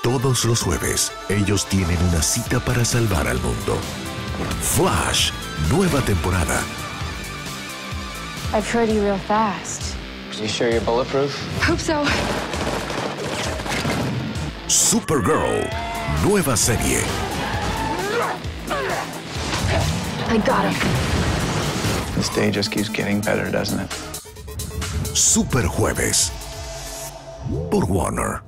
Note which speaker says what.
Speaker 1: Todos los jueves, ellos tienen una cita para salvar al mundo. Flash, nueva temporada.
Speaker 2: I've heard you real fast.
Speaker 3: You sure you're bulletproof?
Speaker 2: Hope so.
Speaker 1: Supergirl, nueva serie.
Speaker 2: I got him.
Speaker 3: This day just keeps getting better, doesn't it?
Speaker 1: Súper Jueves. Por Warner.